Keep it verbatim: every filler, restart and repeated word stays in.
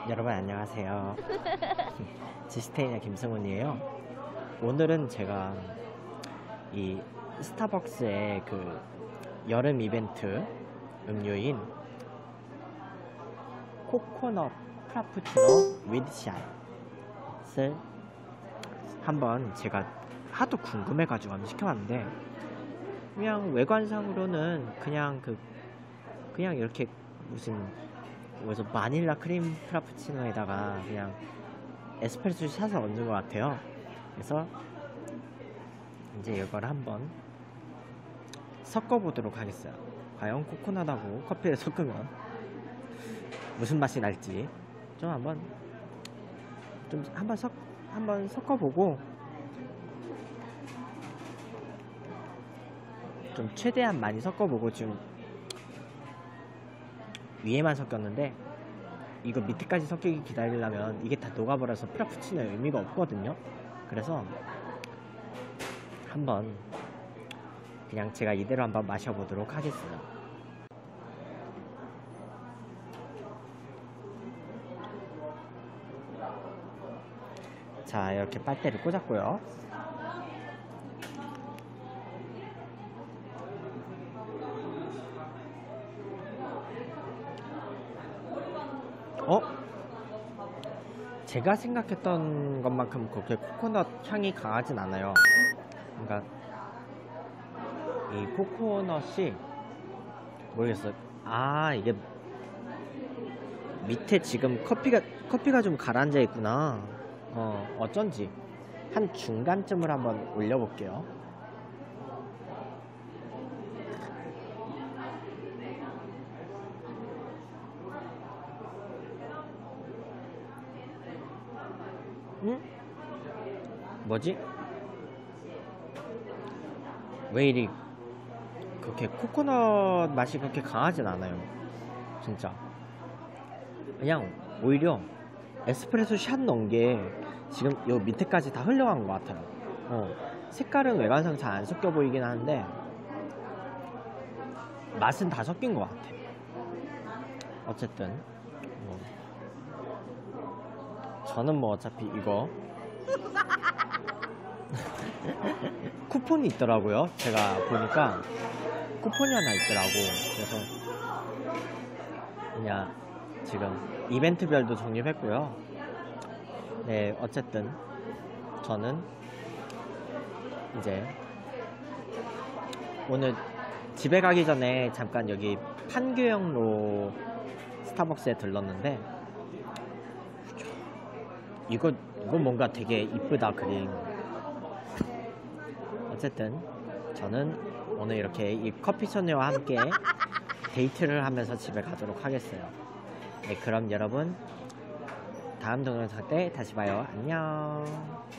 여러분 안녕하세요. 지스테이너 김승훈이에요. 오늘은 제가 이 스타벅스의 그 여름 이벤트 음료인 코코넛 프라푸치노 위드 샷을 한번 제가 하도 궁금해가지고 한번 시켜봤는데, 그냥 외관상으로는 그냥 그 그냥 이렇게 무슨 뭐죠, 바닐라 크림 프라푸치노에다가 그냥 에스프레소 샷을 얹은 것 같아요. 그래서 이제 이걸 한번 섞어보도록 하겠어요. 과연 코코넛하고 커피를 섞으면 무슨 맛이 날지 좀 한번 좀 한번 섞 한번 섞어보고, 좀 최대한 많이 섞어보고, 지금 위에만 섞였는데 이거 밑에까지 섞이기 기다리려면 이게 다 녹아버려서 프라푸치노의 의미가 없거든요. 그래서 한번 그냥 제가 이대로 한번 마셔보도록 하겠어요. 자, 이렇게 빨대를 꽂았고요. 어? 제가 생각했던 것만큼 그렇게 코코넛 향이 강하진 않아요. 그러니까 이 코코넛이 모르겠어요. 아, 이게 밑에 지금 커피가 커피가 좀 가라앉아 있구나. 어, 어쩐지 한 중간쯤을 한번 올려볼게요. 응? 뭐지? 왜 이리 그렇게 코코넛 맛이 그렇게 강하진 않아요. 진짜 그냥 오히려 에스프레소 샷 넣은 게 지금 요 밑에까지 다 흘러간 것 같아요. 어, 색깔은 외관상 잘 안 섞여 보이긴 하는데 맛은 다 섞인 것 같아. 어쨌든 뭐 저는 뭐 어차피 이거 쿠폰이 있더라고요. 제가 보니까 쿠폰이 하나 있더라고. 그래서 그냥 지금 이벤트별도 적립했고요. 네, 어쨌든 저는 이제 오늘 집에 가기 전에 잠깐 여기 판교역로 스타벅스에 들렀는데, 이거 이거 뭔가 되게 이쁘다, 그림. 어쨌든 저는 오늘 이렇게 이 커피소녀와 함께 데이트를 하면서 집에 가도록 하겠어요. 네, 그럼 여러분 다음 동영상 때 다시 봐요. 안녕.